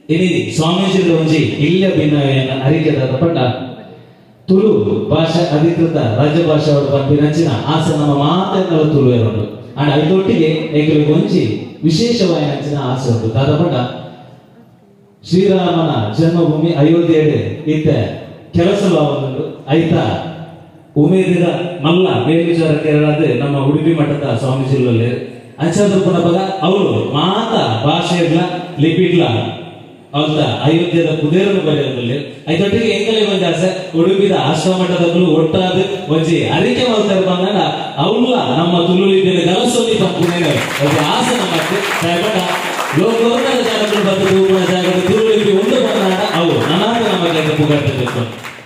ini Swamiji ಒಂಜಿ ಇಲ್ಲ ಭಿನ್ನವೆಯನ್ನು ಅರಿಕೆದ ಪಂಡ ತುಳು ಭಾಷಾ ಅಧಿಕೃತ ರಾಜ್ಯ ಭಾಷಾ ಅವರು ಪಂಪಿನಂಚಿನ ಆಸ ನಮ್ಮ ಮಾತೆನ್ನಲ ತುಳು ಇರೋದು ಅಂಡ್ ಅದೊಟ್ಟಿಗೆ ಏಕರಿಗೆ ಒಂಜಿ ವಿಶೇಷವಾಯಿನಂಚಿನ ಆಸೆ ಉಂಟು ದಾದ ಪಂಡ ಶ್ರೀರಾಮನ ಜನ್ಮಭೂಮಿ ಅಯೋಧ್ಯೆಡೆ ಇತ್ತ ಕೆಲಸವಾಗುವುದು ಐತ ಉಮೇದಿನ ಮಲ್ಲ ಮೇಲ್ವಿಚಾರಕ್ಕೆ ನಮ್ಮ ಉಡುಪಿ ಮಠದ ಸ್ವಾಮೀಜಿಗಳಲ್ಲಿ ಅಂಚಾದ ಪುನಃ ಅವರು ಮಾತ ಭಾಷೆಗಳ ಲಿಪಿಡ್ಲ ಅವರ ಅಯೋಧ್ಯದ ಕುದೇರನ್ನು ಬರೆಯೋದ್ರಲ್ಲಿ ಐದೊಟ್ಟಿಗೆ ಎಂಕಲೆ ಒಂಜಿ ಆಸೆ ಉಡುಪಿದ ಆಶ್ರಮ ಮಠದಲ್ಲೂ ಒಟ್ಟಾದ ಒಂಜಿ ಅರಿಕೆ ಮಾಡ್ತಾರೆ ಬಂದಾಗ ಅವಲ್ಲ ನಮ್ಮ ತುಳು ಲಿಪಿಯಲ್ಲಿ ಗಲಸೋಲಿ ಪಂಪುನೇನೆ ಒಂದು ಆಸೆ ನಮ್ಮಕ್ಕೆ ಬಟ್ ಲೋಕವರ್ಗದ ಜಾಗಗಳು ಬಂದು ಜಾಗಗಳು ತುಳು ಲಿಪಿ ಒಂದು ಬಂದಾಗ ಅವು ನನಾದ ನಮಗೆ ಪುಗಾಡ್ತಿರ್ಬೇಕು